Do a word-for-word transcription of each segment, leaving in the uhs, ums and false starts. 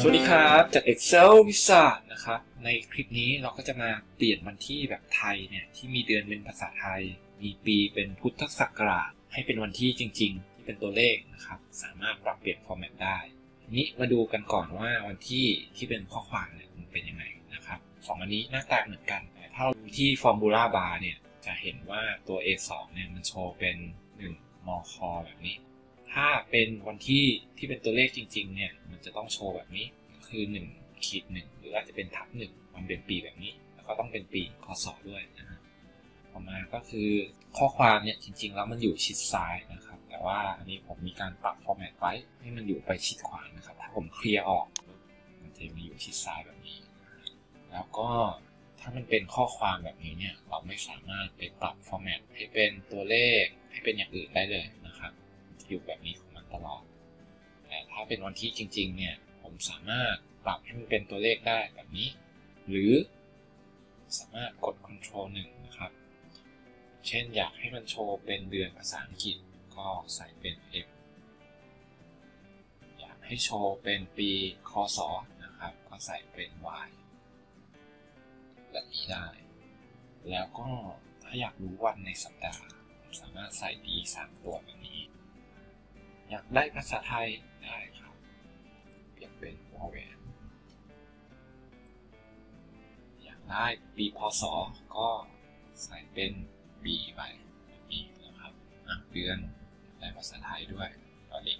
สวัสดีครับจาก Excel Wizard นะครับในคลิปนี้เราก็จะมาเปลี่ยนวันที่แบบไทยเนี่ยที่มีเดือนเป็นภาษาไทยมีปีเป็นพุทธศักราชให้เป็นวันที่จริงๆที่เป็นตัวเลขนะครับสามารถปรับเปลี่ยนฟอร์แมตได้ทีนี้มาดูกันก่อนว่าวันที่ที่เป็นข้อความเนี่ยมันเป็นยังไงนะครับสองอันนี้หน้าตาเหมือนกันแต่ถ้าเราดูที่ Formula Bar เนี่ยจะเห็นว่าตัว เอ สอง เนี่ยมันโชว์เป็นหนึ่งมคแบบนี้ถ้าเป็นวันที่ที่เป็นตัวเลขจริงๆเนี่ยมันจะต้องโชว์แบบนี้คือหนึ่งขีดหนึ่งหรืออาจจะเป็นทับหนึ่งวันเดือนปีแบบนี้แล้วก็ต้องเป็นปีคศด้วยนะฮะต่อมาก็คือข้อความเนี่ยจริงๆแล้วมันอยู่ชิดซ้ายนะครับแต่ว่าอันนี้ผมมีการปรับฟอร์แมตไว้ให้มันอยู่ไปชิดขวานะครับถ้าผมเคลียร์ออกมันจะมาอยู่ชิดซ้ายแบบนี้แล้วก็ถ้ามันเป็นข้อความแบบนี้เนี่ยเราไม่สามารถไปปรับฟอร์แมตให้เป็นตัวเลขให้เป็นอย่างอื่นได้เลยนะครับอยู่แบบนี้ของมันตลอดแต่ถ้าเป็นวันที่จริงๆเนี่ยผมสามารถปรับให้มันเป็นตัวเลขได้แบบนี้หรือสามารถกด คอนโทรล หนึ่งนะครับเช่นอยากให้มันโชว์เป็นเดือนภาษาอังกฤษก็ใส่เป็น F อยากให้โชว์เป็นปีคศนะครับก็ใส่เป็น Y แบบนี้ได้แล้วก็ถ้าอยากรู้วันในสัปดาห์สามารถใส่ D สามตัวแบบนี้อยากได้ภาษาไทยได้ครับเปลี่ยนเป็นวอลแหวนอยากได้ปีพศก็ใส่เป็นปีไปแบบนี้นะครับเดือนได้ภาษาไทยด้วยตอนนี้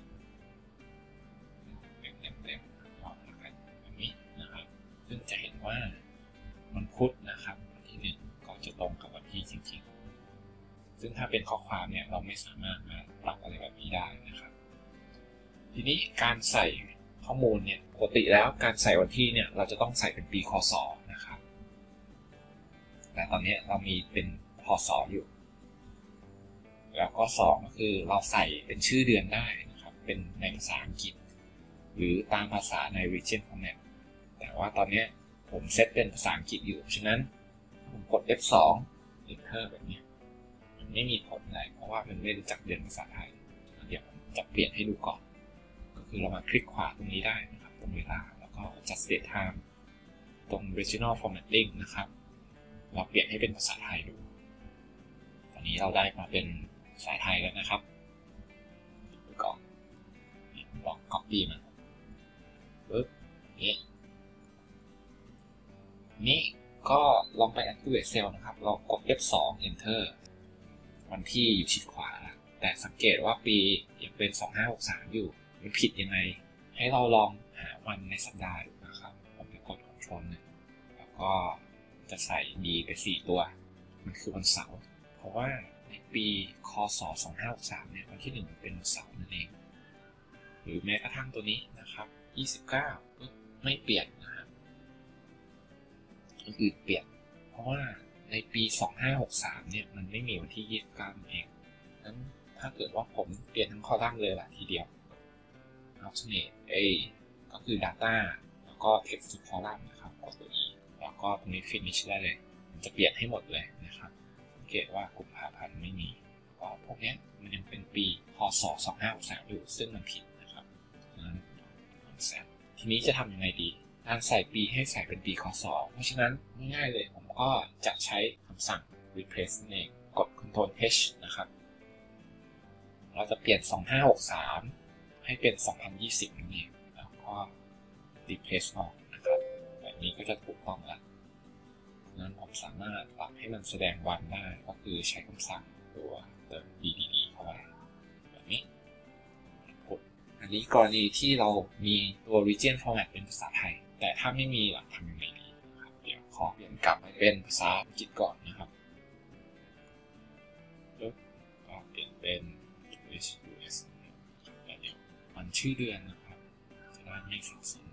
เต็มเต็มเต็มลองกันแบบนี้นะครับซึ่งจะเห็นว่าวันพุธนะครับวันที่หนึ่งก็จะตรงกับวันที่จริงๆซึ่งถ้าเป็นข้อความเนี่ยเราไม่สามารถมาปรับอะไรแบบนี้ได้นะครับทีนี้การใส่ข้อมูลเนี่ยปกติแล้วการใส่วันที่เนี่ยเราจะต้องใส่เป็นปีคศนะครับแต่ตอนนี้เรามีเป็นพศอยู่แล้วก็สองก็คือเราใส่เป็นชื่อเดือนได้นะครับเป็นในภาษาอังกฤษหรือตามภาษาใน region format แต่ว่าตอนนี้ผมเซตเป็นภาษาอังกฤษอยู่ฉะนั้นผมกด เอฟ สอง enter แบบนี้มันไม่มีผลอะไรเพราะว่ามันไม่รู้จักเดือนภาษาไทยเดี๋ยวผมจะเปลี่ยนให้ดูก่อนก็คือเรามาคลิกขวาตรงนี้ได้นะครับตรงเวลาแล้วก็ adjust date time ตรง regional formatting นะครับเราเปลี่ยนให้เป็นภาษาไทยดูตอนนี้เราได้มาเป็นภาษาไทยแล้วนะครับก่อนลอง copy มาปึ๊บนี้นี้ก็ลองไป activate cell นะครับเรากด เอฟ สอง enter วันที่อยู่ชิดขวาแต่สังเกตว่าปียังเป็นสองห้าหกสามอยู่มันผิดยังไงให้เราลองหาวันในสัปดาห์ดูนะครับผมจะกด คอนโทรล หนึ่งแล้วก็จะใส่ D ไปสี่ตัวมันคือวันเสาร์เพราะว่าในปีคศสองห้าหกสามเนี่ยวันที่หนึ่งเป็นวันเสาร์นั่นเองหรือแม้กระทั่งตัวนี้นะครับยี่สิบเก้าก็ไม่เปลี่ยนนะครับอันอื่นเปลี่ยนเพราะว่าในปีสองห้าหกสามเนี่ยมันไม่มีวันที่ยี่สิบเก้าเองนั้นถ้าเกิดว่าผมเปลี่ยนทั้งคอลัมน์เลยล่ะทีเดียว alternate A ก็คือ data แล้วก็ text to column นะครับกดตัว E แล้วก็ตรงนี้ finish ได้เลยมันจะเปลี่ยนให้หมดเลยนะครับสังเกตว่ากุมภาพันธ์ไม่มีก็พวกนี้มันยังเป็นปีพศสองห้าหกสามอยู่ซึ่งมันผิดนะครับนั้นทีนี้จะทำยังไงดีการใส่ปีให้ใส่เป็นปีคศเพราะฉะนั้นง่ายๆเลยผมก็จะใช้คำสั่ง replace เองกด คอนโทรล H นะครับเราจะเปลี่ยนสองห้าหกสามให้เป็นสองพันยี่สิบนั่นเองแล้วก็ replace ออกนะครับแบบนี้ก็จะถูกต้องแล้วนั้นผมสามารถปรับให้มันแสดงวันได้ก็คือใช้คำสั่งตัวเติม dd เข้าไปแบบนี้อันนี้กรณีที่เรามีตัว region format เป็นภาษาไทยแต่ถ้าไม่มีล่ะทำยังไงดีนะครับเดี๋ยวขอเปลี่ยนกลับไปเป็นภาษาอังกฤษก่อนนะครับแล้วก็เปลี่ยนเป็น ยู เอส แล้วเดี๋ยวมันชื่อเดือนนะครับจะได้ไม่สับสน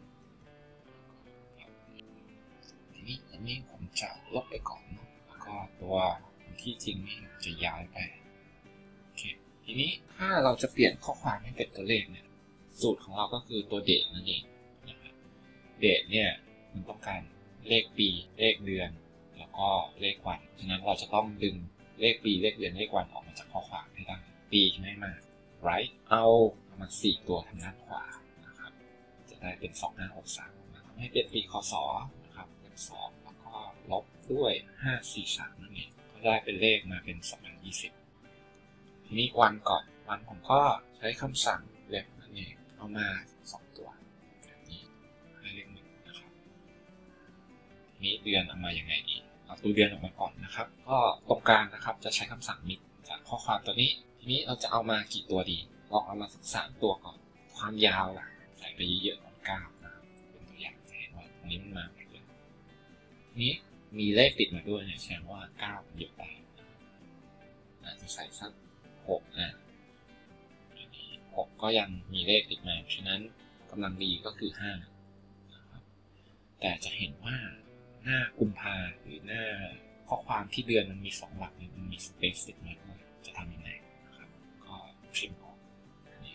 ทีนี้อันนี้ผมจะลบไปก่อนแล้วก็ตัวที่จริงนี่จะย้ายไปโอเคทีนี้ถ้าเราจะเปลี่ยนข้อความให้เป็นตัวเลขเนี่ยสูตรของเราก็คือตัวเดทนั่นเองนะครับเดทเนี่ยมันต้องการเลขปีเลขเดือนแล้วก็เลขวันฉะนั้นเราจะต้องดึงเลขปีเลขเดือนเลขวันออกมาจากข้อความให้ได้ปีไม่มาก right เอาประมาณสี่ตัวทางด้านขวานะครับจะได้เป็นสองห้าหกสามทำให้เป็นปีคศนะครับเป็นสองแล้วก็ลบด้วยห้าสี่สามนั่นเองก็ได้เป็นเลขมาเป็นสองพันยี่สิบทีนี้วันก่อนวันผมก็ใช้คำสั่งเล็บนั่นเองเอามาสองตัวแบบนี้ให้เลขหนึ่งนะครับทีนี้เดือนเอามายังไงดีเอาตัวเดือนออกมาก่อนนะครับก็ตรงกลางนะครับจะใช้คำสั่ง mix จากข้อความตัวนี้ทีนี้เราจะเอามากี่ตัวดีลองเอามาสักสามตัวก่อนความยาวล่ะใส่ไปเยอะๆก่อนเก้านะครับเป็นตัวอย่างจะเห็นว่าตรงนี้มันมาหมดเลยนี้มีเลขติดมาด้วยเนี่ยแสดงว่าเก้าเยอะไปอาจจะใส่สักหกนะหกก็ยังมีเลขติดมาฉะนั้นกำลังดีก็คือห้านะครับแต่จะเห็นว่าหน้ากุมภาหรือหน้าข้อความที่เดือนมันมีสองหลักเนี่ยมันมีสเปซติดมาด้วยจะทำยังไงนะครับก็พิมพ์ออกนี่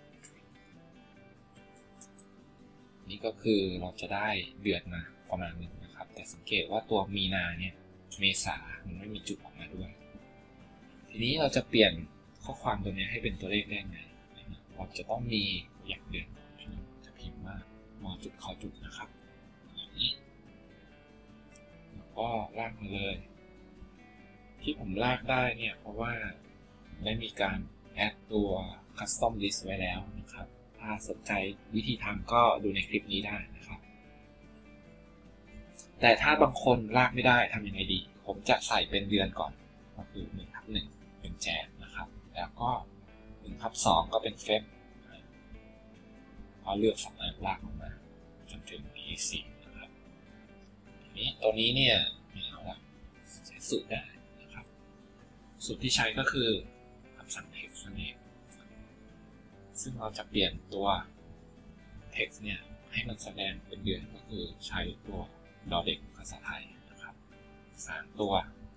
นี่ก็คือเราจะได้เดือนมาประมาณนึงนะครับแต่สังเกตว่าตัวมีนาเนี่ยเมษามันไม่มีจุดออกมาด้วยทีนี้เราจะเปลี่ยนข้อความตัวนี้ให้เป็นตัวเลขได้ไงเราจะต้องมีอย่างเดือนจะพิมพ์ว่ามอจุดขอจุดนะครับอย่างนี้แล้วก็ลากมาเลยที่ผมลากได้เนี่ยเพราะว่าได้มีการแอดตัว custom list ไว้แล้วนะครับถ้าสนใจวิธีทำก็ดูในคลิปนี้ได้นะครับแต่ถ้าบางคนลากไม่ได้ทำยังไงดีผมจะใส่เป็นเดือนก่อนก็คือหนึ่งทับหนึ่งเป็นแจนนะครับแล้วก็หนึ่งทับสองก็เป็นเฟมพอเลือกสองอันลากออกมาจนถึง พี สี่ นะครับทีนี้ตัวนี้เนี่ยไม่เอาละใช้สูตรได้นะครับสูตรที่ใช้ก็คือคำสั่ง text นั่นเองซึ่งเราจะเปลี่ยนตัว text เนี่ยให้มันแสดงเป็นเดือนก็คือใช้ตัวดอเด็กภาษาไทยนะครับสามตัว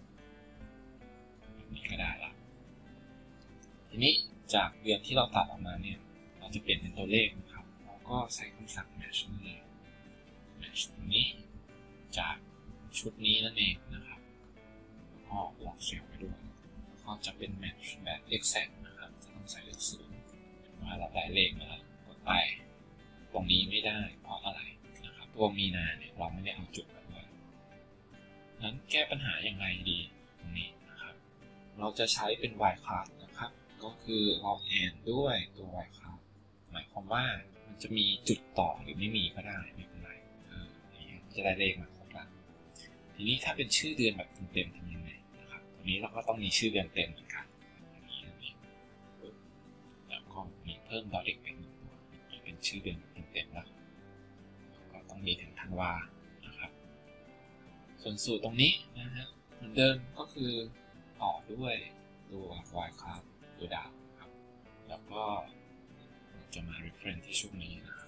แบบนี้ก็ได้ละทีนี้จากเดือนที่เราตัดออกมาเนี่ยเราจะเปลี่ยนเป็นตัวเลขนะครับเราก็ใช้คำสั่ง match นั่นเอง match ตรงนี้จากชุดนี้นั่นเองนะครับแล้วก็ล็อกเซลล์ไปด้วยก็จะเป็น match แบบ exact นะครับจะต้องใส่เลขศูนย์ว่าเราได้เลขมาแล้วกดไปตรงนี้ไม่ได้เพราะอะไรนะครับตัวมีนาเนี่ยเราไม่ได้เอาจุดมาด้วยนั้นแก้ปัญหาอย่างไรดีตรงนี้นะครับเราจะใช้เป็น wildcard นะครับก็คือลองแอนด้วยตัว wildcard หมายความว่ามันจะมีจุดต่อหรือไม่มีก็ได้ไม่เป็นไรเออจะได้เลขมาครบละทีนี้ถ้าเป็นชื่อเดือนแบบเต็มๆทำยังไงนะครับตรงนี้เราก็ต้องมีชื่อเดือนเต็มเหมือนกันอย่างนี้นั่นเองแล้วก็มีเพิ่มดอเด็กไปหนึ่งตัวเป็นชื่อเดือนแบบเต็มๆแล้วก็ต้องมีถึงธันวานะครับส่วนสูตรตรงนี้นะฮะเหมือนเดิมก็คือต่อด้วยตัว wildcardตัวดาวครับแล้วก็จะมา reference ที่ช่วงนี้นะครับ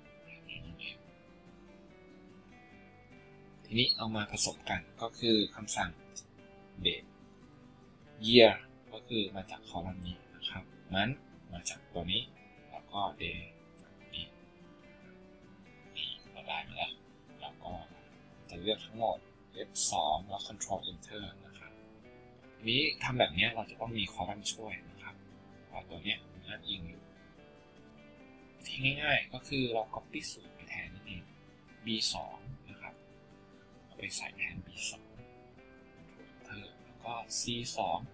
ทีนี้เอามาผสมกันก็คือคำสั่ง date year ก็คือมาจากคอลัมน์นี้นะครับ month มาจากตัวนี้แล้วก็ day นี้นี่เราได้มาแล้วแล้วก็จะเลือกทั้งหมด เอฟ สอง แล้ว control enter นะครับทีนี้ทำแบบนี้เราจะต้องมีคอลัมน์ช่วยนะครับเพราะตัวนี้อ้างอิงอยู่ที่ง่ายๆก็คือเรา copy สูตรไปแทนนั่นเอง บี สองนะครับเอาไปใส่แทน บี สอง enter แล้วก็ ซี สอง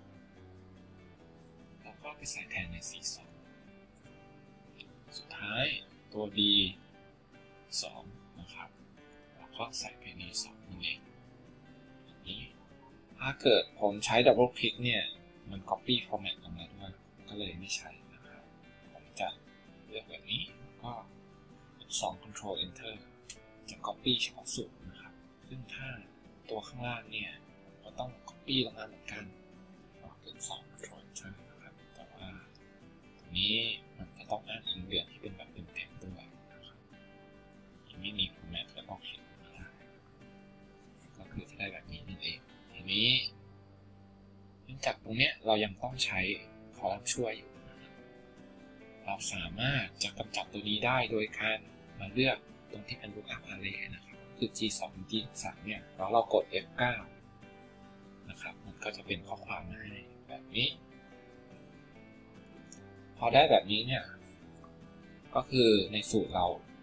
แล้วก็ไปใส่แทนใน ซี สองสุดท้ายตัว ดี สองนะครับแล้วก็ใส่ไป ดี สองนั่นเองอย่างนี้ถ้าเกิดผมใช้ double click เนี่ยมัน copy format ออกมาด้วยก็เลยไม่ใช้นะครับผมจะเลือกแบบนี้ก็ เอฟ สอง control enter จะ copy เฉพาะสูตรนะครับซึ่งถ้าตัวข้างล่างเนี่ยก็ต้อง copy ลงมาเหมือนกันก็เป็น สอง control enter นะครับแต่ว่าตรงนี้มันจะต้องอ้างอิงเดือนที่เป็นแบบเต็มๆด้วยนะครับยังไม่มี format แล้วก็คลิกมาได้ก็คือจะได้แบบนี้นั่นเองทีนี้เนื่องจากตรงเนี้ยเรายังต้องใช้คอลัมน์ช่วยอยู่เราสามารถจะกำจัดตัวนี้ได้โดยการมาเลือกตรงที่เป็น lookup array นะครับคือ จี สอง จี สาม เนี่ยแล้วเรากด เอฟ เก้า นะครับมันก็จะเป็นข้อความมาให้แบบนี้พอได้แบบนี้เนี่ยก็คือในสูตรเรา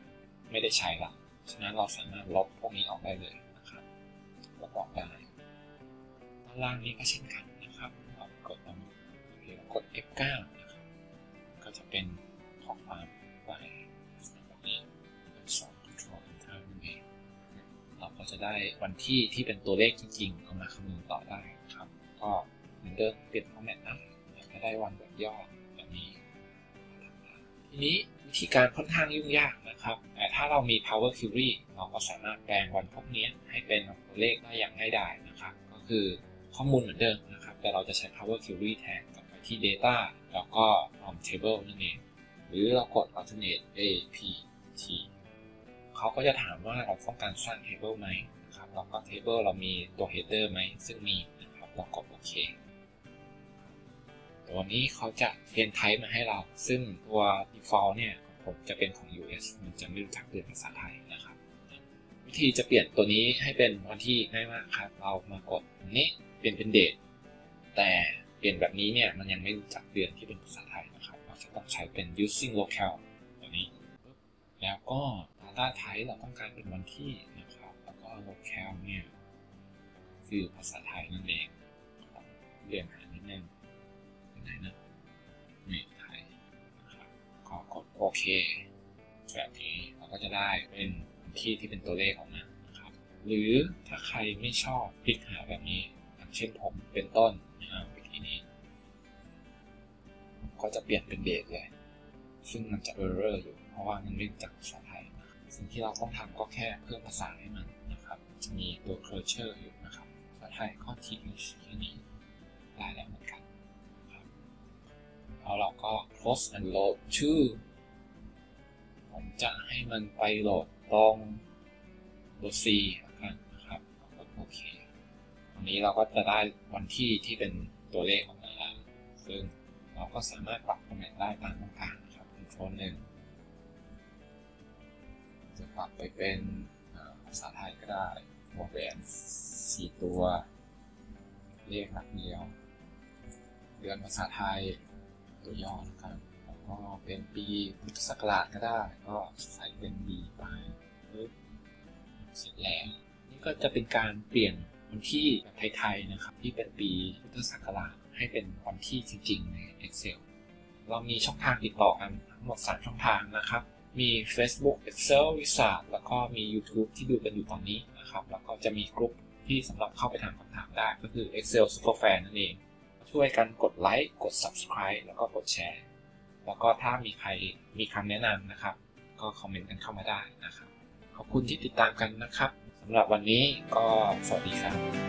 ไม่ได้ใช้ละฉะนั้นเราสามารถลบพวกนี้ออกได้เลยนะครับลบออกได้ด้านล่างนี้ก็เช่นกันนะครับเรากดตรงนี้กด เอฟ เก้า นะครับก็จะเป็นข้อความไว้แบบนี้เป็นสอง control enter นั่นเองเราก็จะได้วันที่ที่เป็นตัวเลขจริงๆเอามาคำนวณต่อได้ครับก็เหมือนเดิมเปลี่ยนฟอร์แมตนะจะได้วันแบบย่อแบบนี้ทีนี้วิธีการค่อนข้างยุ่งยากนะครับแต่ถ้าเรามี Power Query เราก็สามารถแปลงวันพวกนี้ให้เป็นตัวเลขได้อย่างง่ายดายนะครับก็คือข้อมูลเหมือนเดิมนะครับแต่เราจะใช้ Power Query แทนกลับไปที่ Data แล้วก็ from Table นั่นเองหรือเรากด Alternate A P T เขาก็จะถามว่าเราต้องการสร้าง Table ไหมนะครับแล้วก็ Table เรามีตัว Header ไหมซึ่งมีนะครับเรากดโอเคตัวนี้เขาจะเปลี่ยน type มาให้เราซึ่งตัว default เนี่ยผมจะเป็นของ ยู เอส มันจะไม่รู้จักเปลี่ยนภาษาไทยนะครับวิธีจะเปลี่ยนตัวนี้ให้เป็นวันที่ง่ายมากครับเรามากดตรงนี้เปลี่ยนเป็นเดทแต่เปลี่ยนแบบนี้เนี่ยมันยังไม่รู้จักเดือนที่เป็นภาษาไทยนะครับเราจะต้องใช้เป็น using local ตัวนี้แล้วก็ data type เราต้องการเป็นวันที่นะครับแล้วก็ local เนี่ยคือภาษาไทยนั่นเองเรียนหานิดนึงไหนนะนี่ไทยนะครับก็กดโอเคแบบนี้เราก็จะได้เป็นที่ที่เป็นตัวเลขออกมานะครับหรือถ้าใครไม่ชอบคลิกหาแบบนี้อย่างเช่นผมเป็นต้นนะครับวิธีนี้ก็จะเปลี่ยนเป็นเดทเลยซึ่งมันจะเออร์เรอร์อยู่เพราะว่ามันไม่รู้จักภาษาไทยสิ่งที่เราต้องทำก็แค่เพิ่มภาษาให้มันนะครับจะมีตัว culture อยู่นะครับภาษาไทยก็ทิ้งแค่นี้ได้แล้วเหมือนกันแล้วเราก็ close and load to ผมจะให้มันไปโหลดตรงตัว C กันนะครับกดโอเคตรงนี้เราก็จะได้วันที่ที่เป็นตัวเลขออกมาแล้วซึ่งเราก็สามารถปรับตำแหน่งได้ตามต้องการนะครับเป็นโฟนหนึ่งจะปรับไปเป็นภาษาไทยก็ได้หัวแหวนสี่ตัวเลขหลักเดียวเดือนภาษาไทยตัวย่อนะครับแล้วก็เป็นปีพุทธศักราชก็ได้ก็ใส่เป็น B ไปปึ๊บเสร็จแล้วนี่ก็จะเป็นการเปลี่ยนวันที่แบบไทยๆนะครับที่เป็นปีพุทธศักราชให้เป็นวันที่จริงๆใน Excel เรามีช่องทางติดต่อกันทั้งหมดสามช่องทางนะครับมี Facebook Excel Wizard แล้วก็มี YouTube ที่ดูกันอยู่ตอนนี้นะครับแล้วก็จะมีกลุ่มที่สำหรับเข้าไปถามคำถามได้ก็คือ Excel Superfan นั่นเองช่วยกันกดไลค์กด Subscribe แล้วก็กดแชร์แล้วก็ถ้ามีใครมีคำแนะนำนะครับก็คอมเมนต์กันเข้ามาได้นะครับขอบคุณที่ติดตามกันนะครับสำหรับวันนี้ก็สวัสดีครับ